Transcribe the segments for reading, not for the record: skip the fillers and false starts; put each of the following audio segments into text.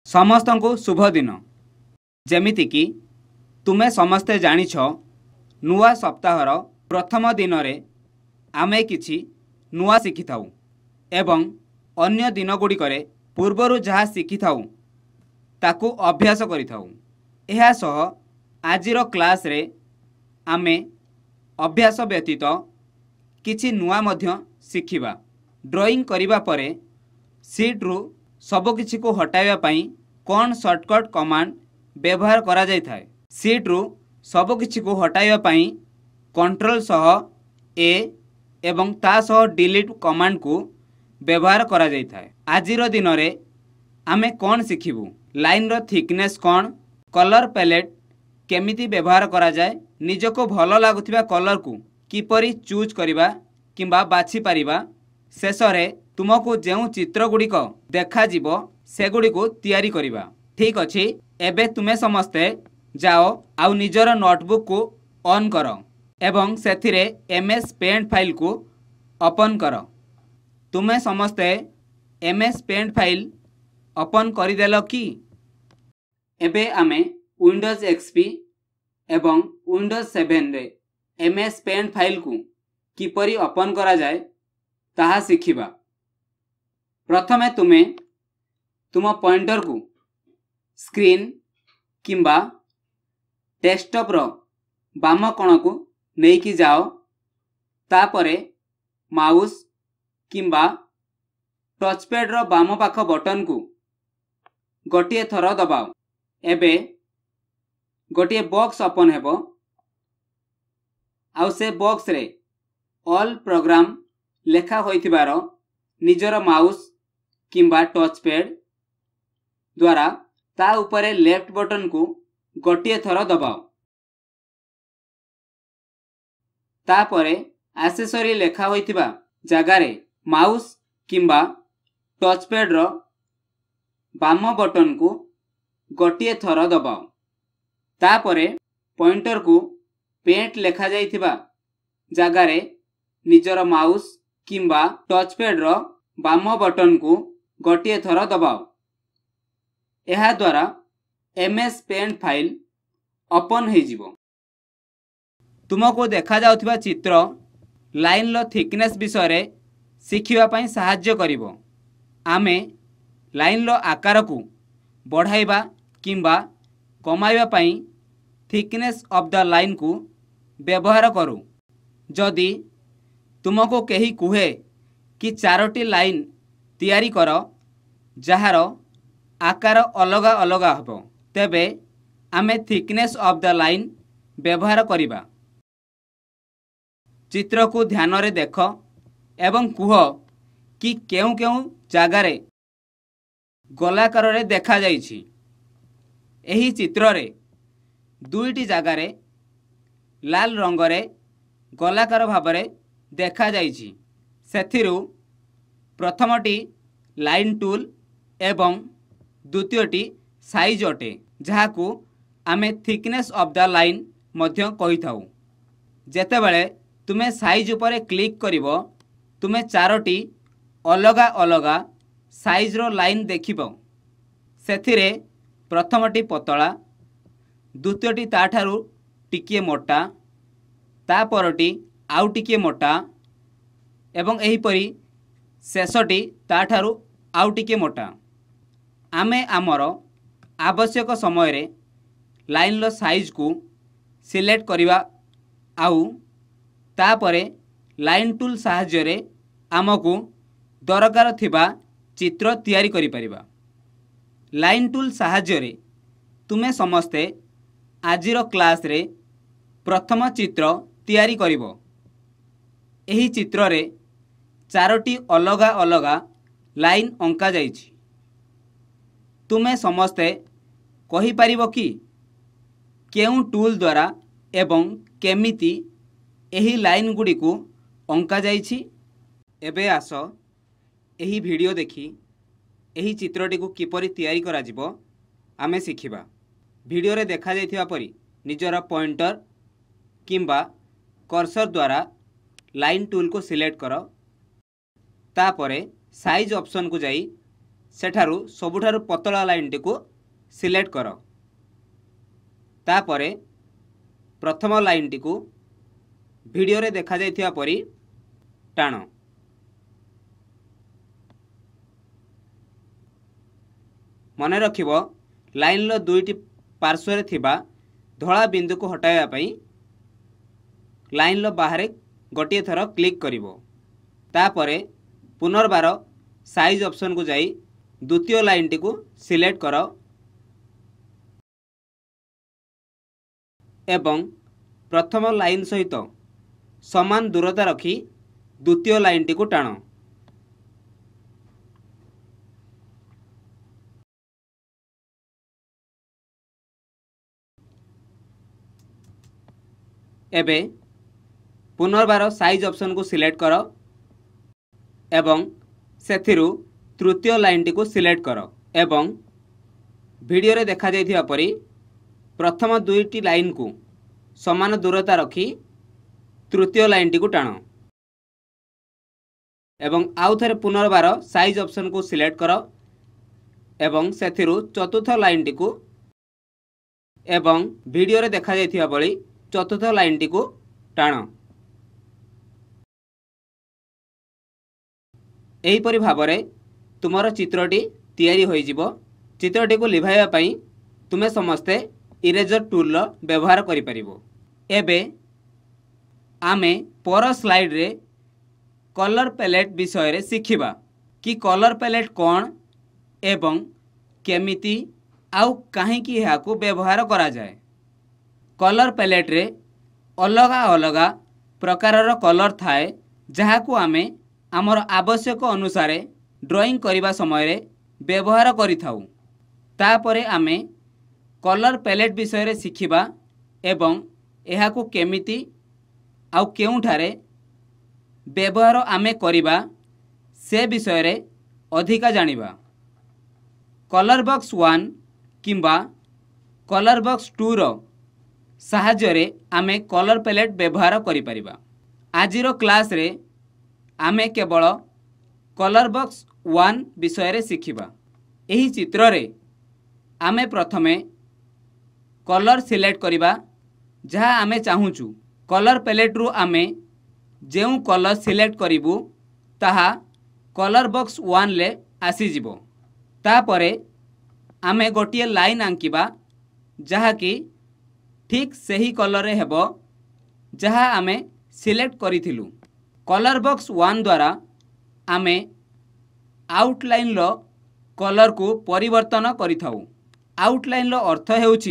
समस्तंकु शुभ दिन। जेमितिकी तुमे समस्ते जानिछ नुआ सप्ताहर प्रथम दिन रे आमे किछि नुआ शिखि थाउ एवं अन्य दिन गुड़िकरे पूर्वरु जहा शिखि थाउ ताकु अभ्यास करि थाउ। एहा सह आजिर क्लास रे आमे अभ्यास व्यतीत किछि नुआ मध्य शिखिबा। ड्राइंग करिबा परे सीट रु सब किछि को हटाइबा पई कौन शॉर्टकट कमांड व्यवहार करा जाय थाए। सीट रु सब किछि को हटाइबा पई कंट्रोल सह ए एवं ता सह डिलीट कमांड को व्यवहार करा जाय थाए। आजिर दिन रे आमे कौन शिखिबु, लाइन रो थिकनेस कौन, कलर पैलेट केमिति व्यवहार करा जाय, निजको भल लागुथिबा कलर को किपरि चूज करिबा किंबा बाछि पारिबा, शेष रे तुमको जेउ चित्र गुड़िक देखा जीवो से गुड़िको तैयारी करिबा। ठीक अछि, एबे तुमे समस्ते जाओ आउ निजर नोटबुक को ऑन करो एवं सेथिरे एमएस पेंट फाइल को ओपन करो। तुमे समस्ते एमएस पेंट फाइल ओपन करिदेलो कि? एबे आमे विंडोज एक्सपी एवं विंडोज 7 रे एमएस पेंट फाइल को किपरि ओपन करा जाय ताहा शिखिबा। प्रथमे तुमे तुम पॉइंटर को स्क्रीन किंबा डेस्कटॉप रो बाम कोण को नेकी जाओ, तापरे माउस किंबा टचपैड रो बाम पाख बटन को गोटिए थर दबाओ। एबे गोटिए बॉक्स ओपन हेबो आउ से बॉक्स रे ऑल प्रोग्राम लेखा होइथिबार निजर माउस किंबा टचपैड द्वारा ता उपरे लेफ्ट बटन को गोटिए थर दबाओ। तापरे एक्सेसरी लेखा होइथिबा जगारे माउस किंबा टचपैड रो बाम बटन को गोटिए थर दबाओ। तापरे पॉइंटर को पेंट लेखा जाइथिबा जगारे निजर माउस किंबा टचपैड रो बाम बटन को गोटिए थर दबाओ। एहा द्वारा एमएस पेंट फाइल ओपन हो जिवो। तुमको देखा जाउथिबा चित्र लाइन लो थिकनेस विषय रे शिखिबा पई सहाय्य करिवो। आमे लाइन लो आकार को बढ़ाइबा किंबा कमाइबा पई थिकनेस ऑफ द लाइन को व्यवहार करू। जदि तुमको केही कुहे कि 4टी लाइन तैयारी कर जहार आकार अलगा अलगा हबो, तेबे आमे थिकनेस ऑफ द लाइन व्यवहार करिबा। चित्र को ध्यान रे देख एवं कुह कि केउ केउ जागारे गोलाकार रे देखा जाइछि। एही चित्र रे दुईटी जागारे लाल रंग रे गोलाकार भाबरे देखा जाइछि। सेथिरु प्रथमटी लाइन टूल एवं द्वितीयटी साइज अटे, जहाकू आमे थिकनेस ऑफ द लाइन मध्य कहि थाउ। जेतेबेले तुमे साइज उपरे क्लिक करिवो तुमे 4टी अलगा अलगा साइज रो लाइन देखिबो। सेथिरे प्रथमटी पतला, द्वितीयटी ताठारु टिकिए मोटा, ता परटी आउ टिकिए मोटा एवं एहीपरी शेषटी ताठारु आउ टिकिए मोटा। आमे आमर आवश्यक समय रे लाइन लो साइज को सिलेक्ट करिवा आउ तापरे लाइन टूल सहाय्य रे आमको दरकार थिबा चित्र तैयारी करि परिबा। लाइन टूल सहाय्य रे तुमे समस्ते आजिर क्लास रे प्रथम चित्र तैयारी करिवो। एही चित्र रे 4टी अलगा अलगा लाइन अंका जाइछि। तुमे समस्ते कहि पारिबो कि केउ टूल द्वारा एवं केमिति एही लाइन गुडी को अंका जाइछि। एबे आस एही वीडियो देखि एही चित्रटी को किपरि तैयारी करा जिवो आमे शिखिबा। वीडियो रे देखा जाइथिबा परि निजर पॉइंटर किंबा कर्सर द्वारा लाइन टूल को सिलेक्ट करो, तापरे साइज ऑप्शन को जाई सेठारु सबुठारु पतला लाइन टी को सिलेक्ट कर। तापरे प्रथम लाइन टी को वीडियो रे देखा जाइथिया परी टाण। मने रखिबो लाइन लो दुईटी पार्श्व रे थिबा धला बिंदु को हटाया पई लाइन लो बाहर गोटे थर क्लिक करिवो। तापरे पुनर्बार साइज ऑप्शन को जाई द्वितीय लाइन टी को सिलेक्ट कर एवं प्रथम लाइन सहित समान दूरता रखी द्वितीय लाइन टी को टाण। एबे पुनर्बार साइज ऑप्शन को सिलेक्ट कर एवं सेथिरु तृतीय लाइन टी को सिलेक्ट कर एवं वीडियो रे देखा जाइथिया परी प्रथम दुईटी लाइन को समान दूरता रखी तृतीय लाइन टी को टाण एवं आउ थरे पुनर्बार साइज ऑप्शन को सिलेक्ट कर एवं सेथिरु चतुर्थ लाइन टी को एवं वीडियो रे देखा जाइथिया बळी चतुर्थ लाइन टी को टाण। एही परि भाबरे तुमर चित्रटी तैयारी होई जिवो। चित्रटी को लिभाइबा पई तुमे समस्ते इरेजर टूल रो व्यवहार करि परिबो। एबे आमे पर स्लाइड रे कलर पैलेट विषय रे सिखिबा कि कलर पैलेट कोन एवं केमिति आउ काहे कि एहा को व्यवहार करा जाए। कलर पैलेट रे अलगा अलगा प्रकारर कलर थाए जहा को आमे आमर आवश्यक अनुसार ड्राइंग करिबा समय रे व्यवहार करिथाउ। तापरे आमे कलर पैलेट विषय रे सिखिबा एवं एहा को केमिति आउ केउठारे व्यवहार आमे करिबा से विषय रे अधिका जानिबा। कलर बॉक्स 1 किंबा कलर बॉक्स 2 रो साहाय्य रे आमे कलर पैलेट व्यवहार करि परिबा। आजिरो क्लास रे आमे केवल कलर बॉक्स 1 विषय रे सिखिबा। एही चित्र रे आमे प्रथमे कलर सिलेक्ट करिबा जहा आमे चाहूचु। कलर पैलेट रु आमे जेउ कलर सिलेक्ट करिबु ताहा कलर बॉक्स 1 ले आसी जिवो। तापरे आमे गोटिए लाइन आंकिबा जहा कि ठीक सही कलर रे हेबो जहा आमे सिलेक्ट करिथिलु। कलर बॉक्स 1 द्वारा आमे आउटलाइन लो कलर को परिवर्तन करिथाउ। आउटलाइन लो अर्थ हेउची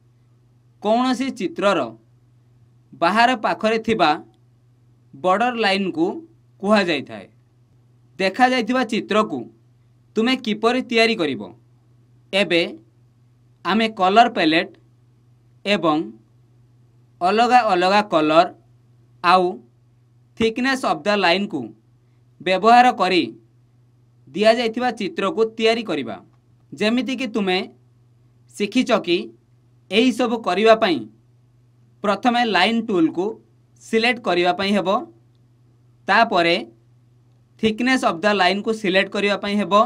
कौनसी चित्रर बाहर पाखरे थिबा बॉर्डर लाइन को कुहा जाय थाए। देखा जायथिबा चित्र को तुमे किपरि तैयारी करिवो। एबे आमे कलर पैलेट एवं अलगा अलगा कलर आउ थिकनेस ऑफ द लाइन को व्यवहार करी दिया जायथिबा चित्र को तैयारी करिबा। जेमिति कि तुमे सिखिच कि एही सब करिबा पई प्रथमे लाइन टूल को सिलेक्ट करिबा पई हेबो। तापरे थिकनेस ऑफ द लाइन को सिलेक्ट करिबा पई हेबो।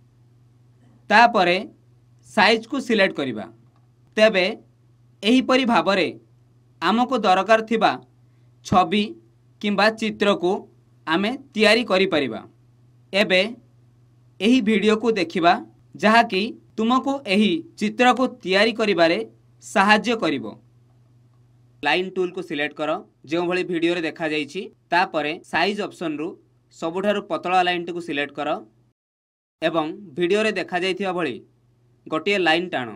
तापरे साइज को सिलेक्ट करिबा। तेबे एही परि भाबरे आमको दरकार थिबा छवि किंबा चित्र को आमे तैयारी करि परिबा। एबे एही वीडियो को देखिबा जहा कि तुमको एही चित्र को तैयारी करिबारे सहाय्य करिवो। लाइन टूल को सिलेक्ट कर जो भली वीडियो रे देखा जाइछि। तापरे साइज ऑप्शन रु सबुठारु पतला लाइन टी को सिलेक्ट कर एवं वीडियो रे देखा जाइथिबा भली गोटिए लाइन टाण।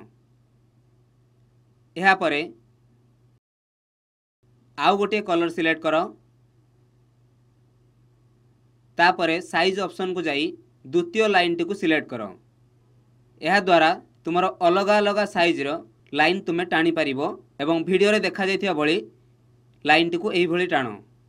एहा परे आउ गोटे कलर सिलेक्ट कर। तापरे साइज ऑप्शन को जाई द्वितीय लाइन टी को सिलेक्ट कर। एहा द्वारा तुमर अलगा अलगा साइज रो लाइन तुमे टाणी पारिबो एवं वीडियो रे देखा जाइथिबा भली लाइन टी को एही भली टाण।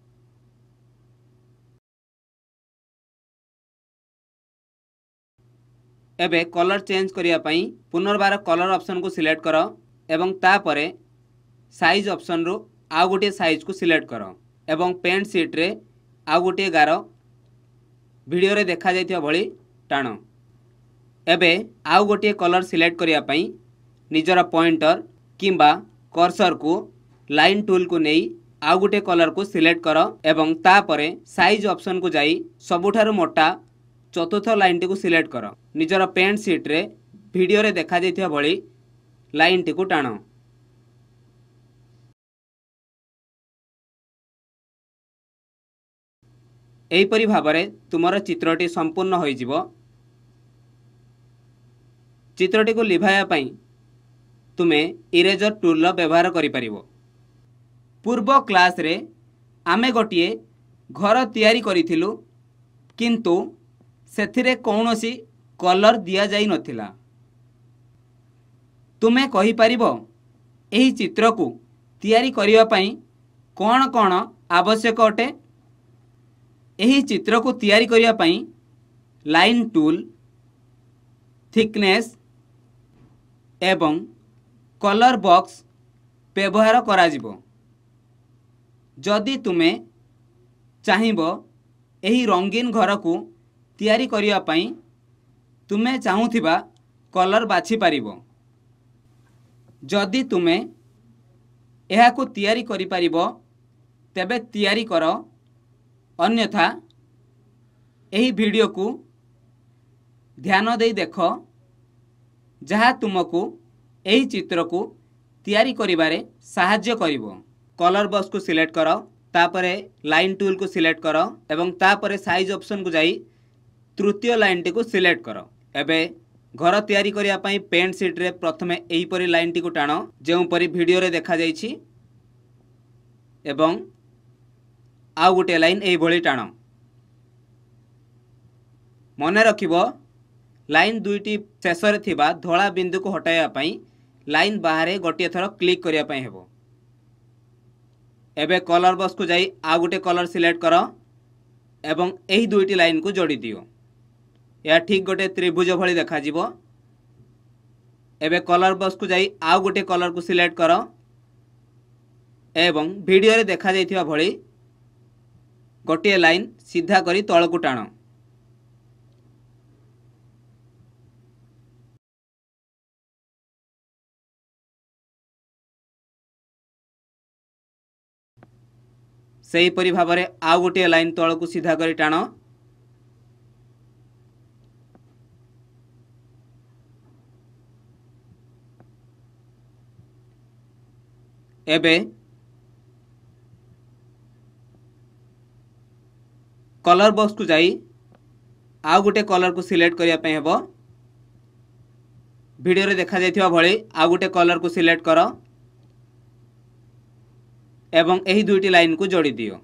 एबे कलर चेंज करिया पई पुनर्बार कलर ऑप्शन को सिलेक्ट कर एवं तापरे साइज ऑप्शन रो आउ गोटे साइज को सिलेक्ट कर एवं पेंट सीट रे आउ गोटे गार वीडियो रे देखा जाइथिबा भली टाण। एबे आउ गोटे कलर सिलेक्ट करिया पई निजर पॉइंटर किंबा कर्सर को लाइन टूल को नहीं आउ गोटे कलर को सिलेक्ट कर एवं तापरे साइज ऑप्शन को जाई सबुठारु मोटा चतुर्थ लाइन टी को सिलेक्ट कर निजर पेंट सीट रे वीडियो रे देखा जाइथिया भली लाइन टी को टाण। एहीपरि भाबरे तुमर चित्रटी संपूर्ण होई जिवो। चित्रटी को लिभाया पई तुमे इरेजर टूल व्यवहार करि परिबो। पूर्व क्लास रे आमे गोटिए घर तैयारी करिथिलु किंतु सेथिरे कौनसी कलर दिया जाई नथिला। तुमे कहि परिबो एही चित्र को तैयारी करिवा पई कोन कोन आवश्यक अटे। एही चित्र को तैयारी करिवा पई लाइन टूल, थिकनेस एवं कलर बॉक्स व्यवहार करा जिवो। जदि तुमे चाहिबो एही रंगीन घर को तैयारी करिवा पई तुमे चाहुथिबा कलर बाछि पारिबो। जदि तुमे एहा को तैयारी करि पारिबो तेबे तैयारी कर, अन्यथा एही वीडियो को ध्यान देई देखो जहा तुमको एही चित्र को तैयारी करिबारे सहाय्य करिवो। कलर बॉक्स को सिलेक्ट करो, तापरे लाइन टूल को सिलेक्ट करो एवं तापरे साइज ऑप्शन को जाई तृतीय लाइन टी को सिलेक्ट करो। एबे घर तैयारी करिया पई पेंट सीट रे प्रथमे एही परी लाइन टी को टाणो जेउ परी वीडियो रे देखा जाईछि एवं आउ गोटे लाइन एही भली टाणो। मने रखिबो लाइन दुईटी शेष रे थिबा धोला बिंदु को हटाया पई लाइन बाहरे गोटे थरो क्लिक करिया पई हेबो। एबे कलर बॉक्स को जाई आउ गोटे कलर सिलेक्ट करो एवं एही दुईटी लाइन को जोड़ी दियो। या ठीक गोटे त्रिभुज भली देखा जिवो। एबे कलर बॉक्स को जाई आउ गोटे कलर को सिलेक्ट करो एवं वीडियो रे देखा जाइथिबा भली गोटे लाइन सीधा करी तळ को टाणो। सही परी भाबरे आउ गोटे लाइन तळ को सीधा करी टाणो। एबे कलर बॉक्स को जाई आउ गोटे कलर को सिलेक्ट करिया पई हेबो। वीडियो रे देखा जाइथिबा भली आउ गोटे कलर को सिलेक्ट करो एवं एही दुईटी लाइन को जोड़ी दियो।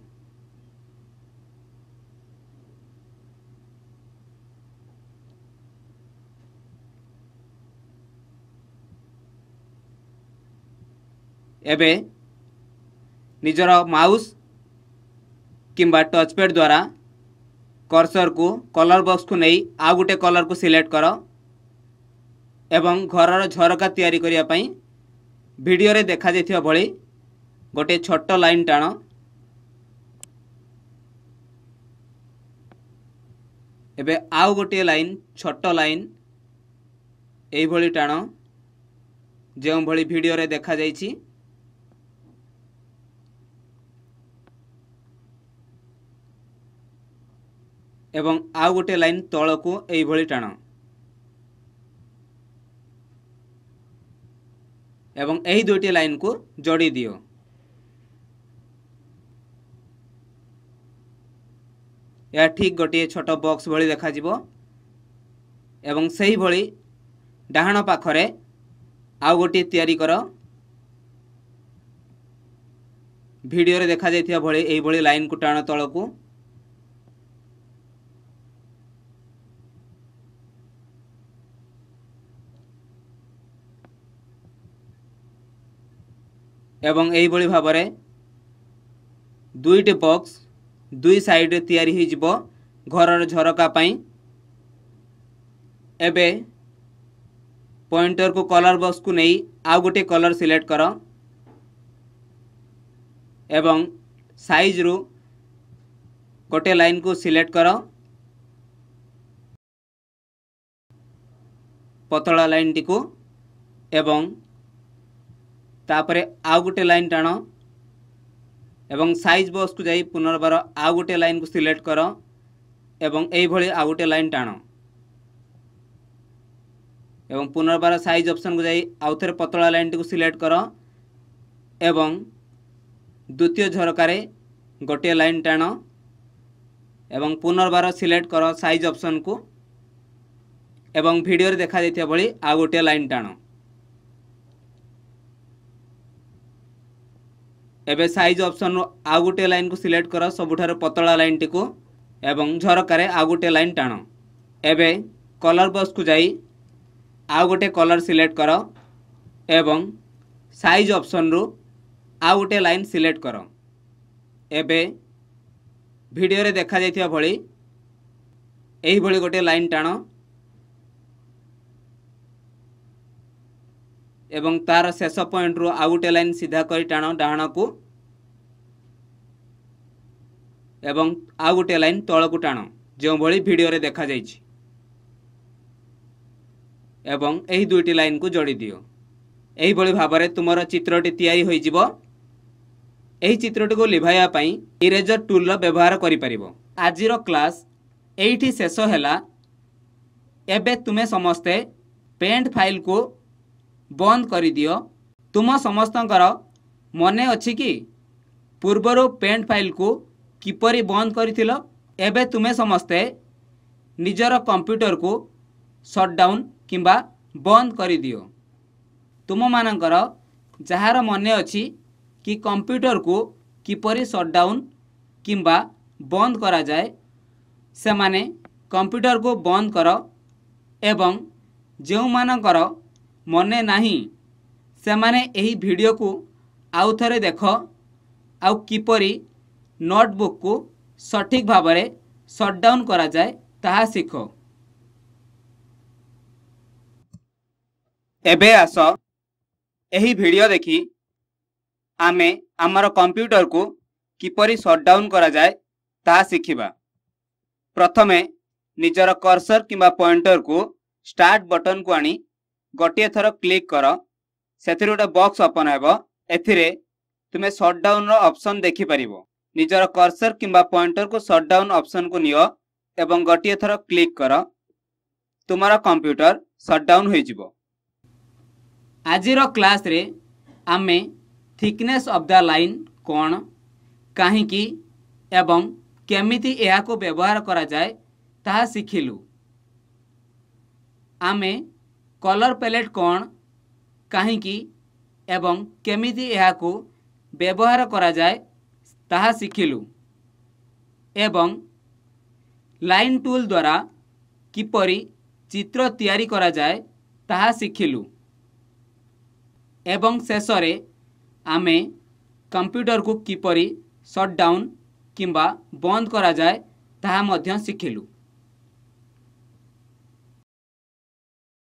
एबे निजर माउस किंबा टचपैड द्वारा कर्सर को कलर बॉक्स को नहीं आउ गोटे कलर को सिलेक्ट करो एवं घरर झरका तैयारी करिया पई वीडियो रे देखा जाइथिबा भली गोटे छोट लाइन टाण। एबे आउ गोटे लाइन छोट लाइन एही भली टाण जेउ भली वीडियो रे देखा जाइछि। एवं आउ गोटे लाइन तळ को एही भली टाण एवं एही दुईटी लाइन को जोड़ी दियो। या ठीक गोटे छोट बॉक्स भली देखा जिवो एवं सही भली डाहाण पाखरे आउ गोटे तैयारी करो। वीडियो रे देखा जाइथिबा भली एही भली लाइन को टाण तळ को एवं एही भली भाबरे दुईटी बॉक्स दुई साइड रे तैयारी ही जिवो घरर झरका पई। एबे पॉइंटर को कलर बॉक्स को नहीं आउ गोटे कलर सिलेक्ट करो एवं साइज रु गोटे लाइन को सिलेक्ट करो पतला लाइन टी को एवं तापरे आउ गोटे लाइन टाण एवं साइज बॉक्स को जाई पुनर्बार आउ गोटे लाइन को सिलेक्ट कर एवं एई भली आउ गोटे लाइन टाण एवं पुनर्बार साइज ऑप्शन को जाई आउ थरे पतला लाइन टी को सिलेक्ट कर एवं द्वितीय झरकार गोटे लाइन टाण एवं पुनर्बार सिलेक्ट कर साइज ऑप्शन को एवं वीडियो रे देखा देथिया भली आ गोटे लाइन टाण एबे साइज ऑप्शन रो आ गोटे लाइन को सिलेक्ट कर सबुठार पतला लाइन टी को एवं झरकार आ गोटे लाइन टाण एबे कलर बॉक्स को जाई आ गोटे कलर सिलेक्ट कर एवं साइज ऑप्शन रो आ गोटे लाइन सिलेक्ट कर एबे वीडियो रे देखा जाइथिया भली एही भली गोटे लाइन टाण एवं तार शेष पॉइंट रो आ गोटे लाइन सीधा करी टाण डाहाण को एवं आ गोटे लाइन तळ को टाण जो भली वीडियो रे देखा जाइछि एवं एही दुईटी लाइन को जोड़ी दियो एही भली भाबरे तुमरो चित्रटी तयारी होई जिवो एही चित्रटी को लिभाया पई इरेजर टूल रो व्यवहार करि परिबो आजिरो क्लास एईठी शेष हैला एबे तुमे समस्ते पेंट फाइल को बंद करि दियो तुम समस्तंकर मने अछि कि पूर्वरो पेंट फाइल को किपरि बंद करिथिलो एबे तुमे समस्ते निजर कंप्यूटर को शटडाउन किंबा बंद करि दियो तुम मानकर जहार मने अछि कि कंप्यूटर को किपरि शटडाउन किंबा बंद करा जाए से माने कंप्यूटर को बंद कर एवं जो मानकर मने नाही से माने एही वीडियो को आउ थरे देख आउ किपरि नोटबुक को सठिक भाबरे शटडाउन करा जाए ताहा सीख एबे आस एही वीडियो देखी आमे आमर कंप्यूटर को किपरि शटडाउन करा जाए ताहा शिखिबा प्रथमे निजर कर्सर किंबा पॉइंटर को स्टार्ट बटन को आनी गोटे थर क्लिक कर सेथिर गोटे बॉक्स ओपन हेबो एथिरे तुमे शटडाउन रो ऑप्शन देखि परिबो निजर कर्सर किंबा पॉइंटर को शटडाउन ऑप्शन को नियो एवं गोटे थर क्लिक कर तुमारा कंप्यूटर शटडाउन होई जिवो आजिरो क्लास रे आमे थिकनेस ऑफ द लाइन कोन काहेकि एवं केमिति एहा को व्यवहार करा जाए ताहा सिखिलु आमे कलर पैलेट कोन काहेकि एवं केमिति एहा को व्यवहार करा जाए ताहा सिखिलु एवं लाइन टूल द्वारा किपरि चित्र तैयारी करा जाए ताहा सिखिलु एवं शेष रे आमे कंप्यूटर को किपरि शटडाउन किंबा बंद करा जाए ताहा मध्य सिखिलु।